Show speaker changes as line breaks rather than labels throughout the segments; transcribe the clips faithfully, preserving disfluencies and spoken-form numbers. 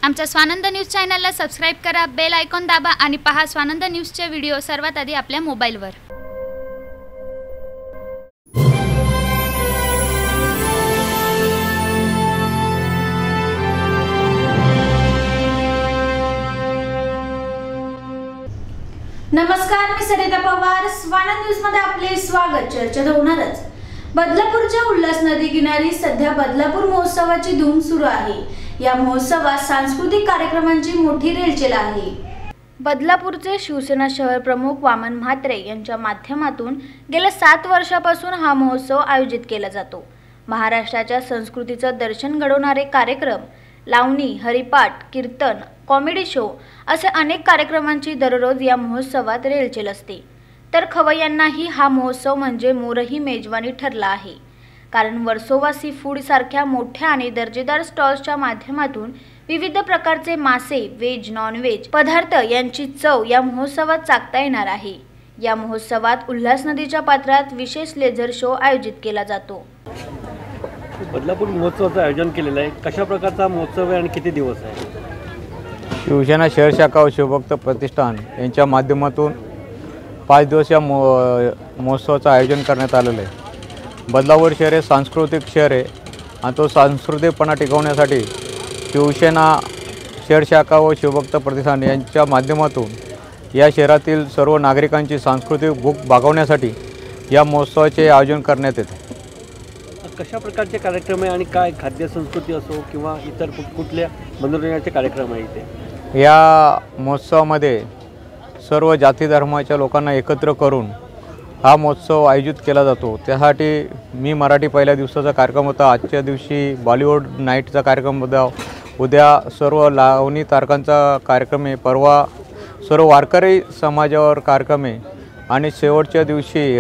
आमच्या स्वानंद न्यूज चॅनलला सबस्क्राइब करा, बेल आयकॉन दाबा आणि पहा स्वानंद न्यूजचे व्हिडिओ सर्वात आधी आपल्या मोबाईलवर।
नमस्कार, मी सरिता पवार। स्वानंद न्यूज मध्ये आपले स्वागत। चर्चा होणारच। बदलापूरच्या उल्हास नदी किनारी सध्या बदलापूर महोत्सवाची धूम सुरू आहे। या महोत्सवात सांस्कृतिक कार्यक्रमांची मोठी रेलचेल आहे। बदलापूरचे शिवसेना शहर प्रमुख वामन म्हात्रे यांच्या माध्यमातून गेल्या सात वर्षापासून हा महोत्सव आयोजित केला जातो। महाराष्ट्राच्या संस्कृतीचं दर्शन घडवणारे कार्यक्रम, लावणी, हरिपाठ, कीर्तन, कॉमेडी शो असे अनेक कार्यक्रमांची दररोज या महोत्सवात रेलचेल असते। तर खवय्यांनाही हा महोत्सव म्हणजे मोरही मेजवानी ठरला आहे, कारण वर्सोवा सी फूड सारख्या मोठ्या आणि दर्जेदार स्टॉल्सच्या माध्यमातून विविध प्रकारचे मासे, व्हेज, नॉन व्हेज पदार्थ यांची चव या महोत्सवात चाखता येणार आहे। या महोत्सवात उल्हास नदीच्या पात्रात विशेष लेझर शो आयोजित केला जातो।
बदलापूर महोत्सवाचं आयोजन केलेलं आहे। कशा प्रकारचा महोत्सव आहे आणि किती दिवस आहे?
शिवसेना शहर शाखा व शिवभक्त प्रतिष्ठान यांच्या माध्यमातून पाच दिवस या महोत्सवाचं आयोजन करण्यात आलेलं आहे। बदलापूर शहर हे सांस्कृतिक शहर आहे आणि तो सांस्कृतिकपणा टिकवण्यासाठी शिवसेना शहर शाखा व शिवभक्त प्रतिष्ठान यांच्या माध्यमातून या शहरातील सर्व नागरिकांची सांस्कृतिक भूक भागवण्यासाठी या महोत्सवाचे आयोजन करण्यात येते।
कशा प्रकारचे कार्यक्रम आहे आणि काय खाद्य संस्कृती असो किंवा इतर कुठल्या मनोरंजनाचे कार्यक्रम आहे इथे?
या महोत्सवामध्ये सर्व जाती धर्माच्या लोकांना एकत्र करून हा महोत्सव आयोजित केला जातो। त्यासाठी मी मराठी पहिल्या दिवसाचा कार्यक्रम होता, आजच्या दिवशी बॉलिवूड नाईटचा कार्यक्रम होता, उद्या सर्व लावणी तारकांचा कार्यक्रम आहे, परवा सर्व वारकरी समाजावर कार्यक्रम आहे आणि शेवटच्या दिवशी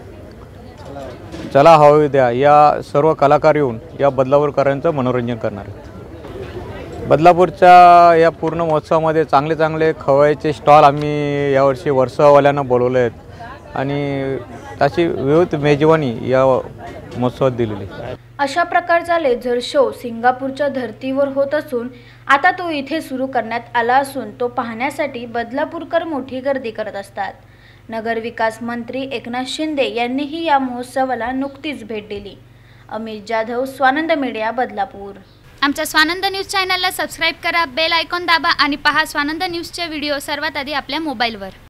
चला हवा द्या या सर्व कलाकार येऊन या बदलापूरकरांचं मनोरंजन करणार आहेत। बदलापूरच्या या पूर्ण महोत्सवामध्ये चांगले चांगले खवय्याचे स्टॉल आम्ही यावर्षी वर्सोवाल्यांना बोलवले आहेत आणि त्याची विविध मेजवानी या महोत्सवात दिलेली आहे।
अशा प्रकारचा लेझर शो सिंगापूरच्या धर्तीवर होत असून आता तो इथे सुरू करण्यात आला असून तो पाहण्यासाठी बदलापूरकर मोठी गर्दी करत असतात। नगर विकास मंत्री एकनाथ शिंदे यांनीही या महोत्सवाला नुकतीच भेट दिली। अमित जाधव, स्वानंद मीडिया, बदलापूर।
आमच्या स्वानंद न्यूज चॅनलला सबस्क्राइब करा, बेल आयकॉन दाबा आणि पहा स्वानंद न्यूजचे व्हिडिओ सर्वात आधी आपल्या मोबाईलवर।